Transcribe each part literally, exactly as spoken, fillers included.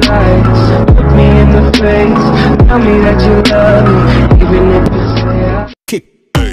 lights. Look me in the face, tell me that you love me, even if you say I kick.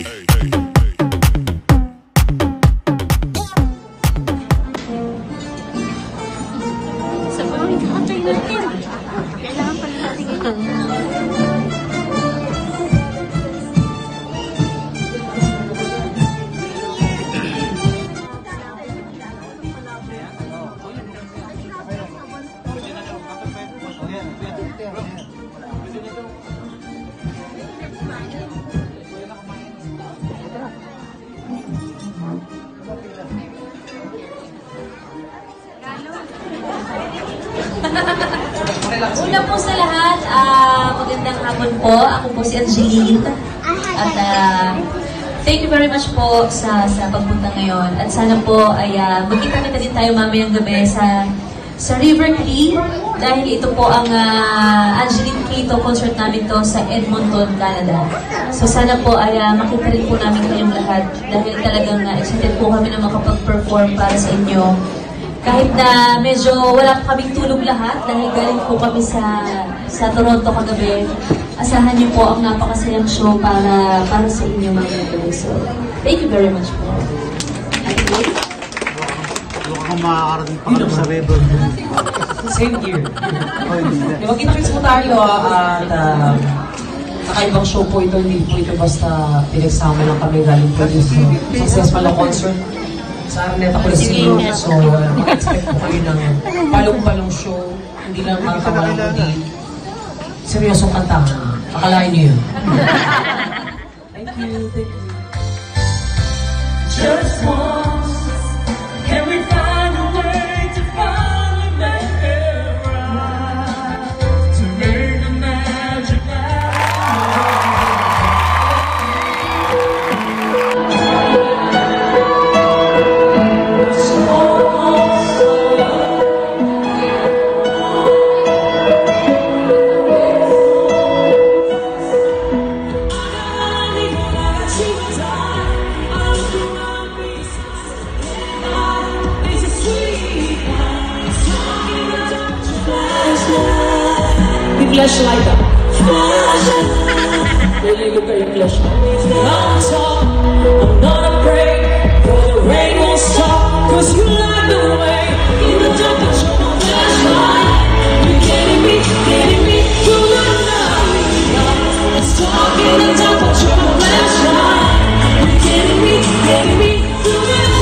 Una po sa lahat, uh, magandang hapon po. Ako po si Angeline. At uh, thank you very much po sa sa pagpunta ngayon. At sana po ay uh, magkita-kita din tayo mamayang gabi sa sa River Cree. Dahil ito po ang uh, Angeline Cato concert namin to sa Edmonton, Canada. So sana po ay uh, makita rin po namin kayong lahat. Dahil talagang uh, excited po kami na makapag-perform para sa inyo. Kahit na medyo wala pa kaming tulog lahat dahil galing po kami sa sa Toronto kagabi. Asahan niyo po ang napakasayang show para para sa inyo mga gabi. So, thank you very much po. Huwag kang makakarating pa kami sa river. Same here. Diba, kita-kits mo tayo at uh, nakaibang show po ito. Hindi po ito basta pinagsama lang kami galing po ito. Successful na concert. Sa Arneta Coliseum, so uh, maka-expect po kayo ng palong-palong show, hindi lang mga kamalang kundi seryosong kantahan. Akalain niyo yun. Thank you, thank you. Just once, can we find a way to finally make it right, to make the magic happen. Flashlight up. Really look at your flashlight. I'm tall, I'm not afraid, for the rain won't stop, cause you light the way. In the dark, but you're my flashlight. You're getting me, getting me through the night. It's dark in the dark, but you're my flashlight. You're getting me, getting me through the night.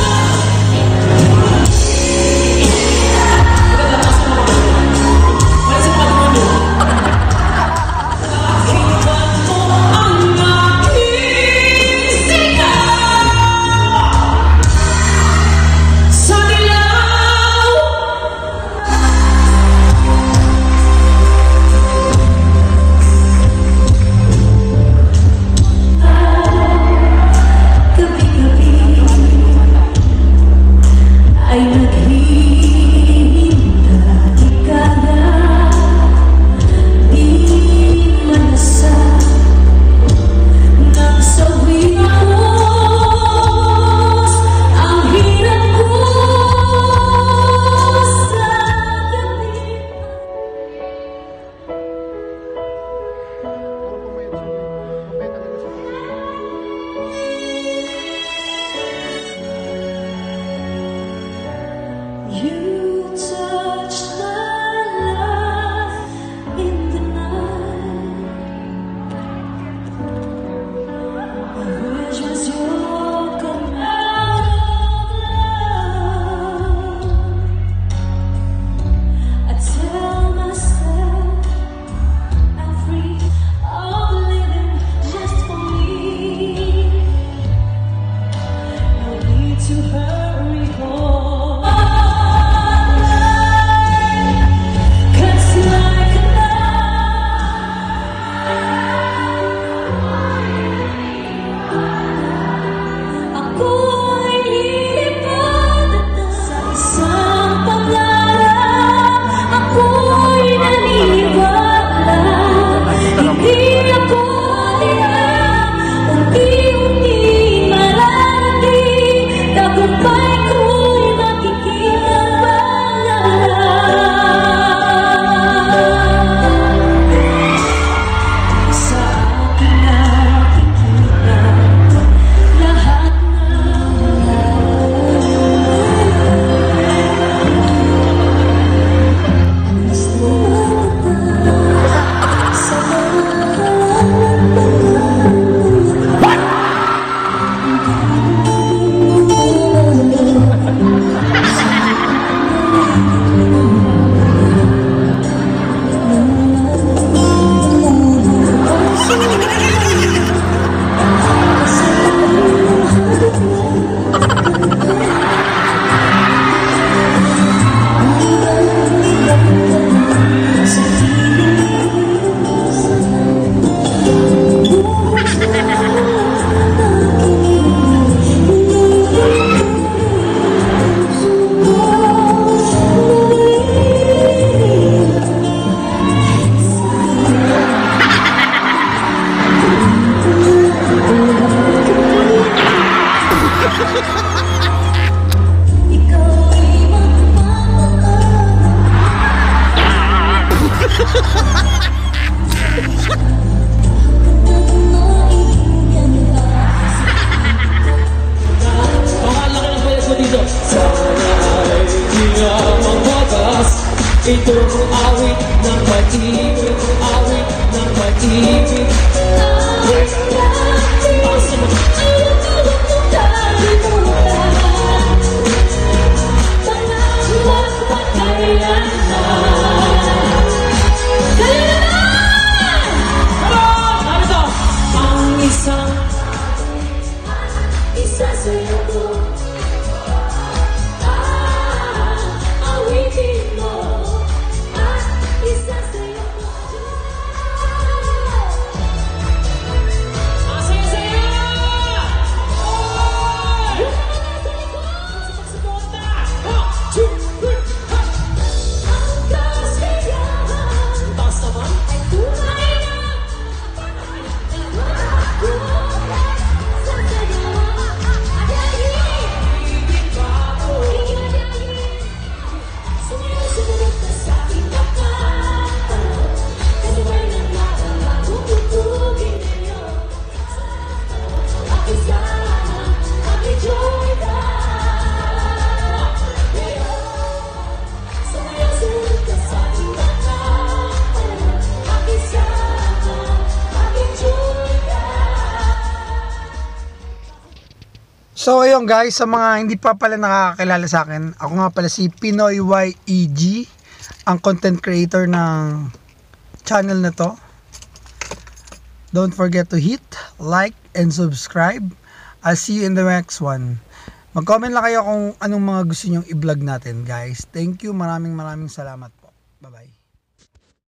So ayun guys, sa mga hindi pa pala nakakakilala sa akin, ako nga pala si Pinoy Y E G, ang content creator ng channel na to. Don't forget to hit like and subscribe. I'll see you in the next one. Mag-comment lang kayo kung anong mga gusto nyong i-vlog natin guys. Thank you, maraming maraming salamat po. Bye bye.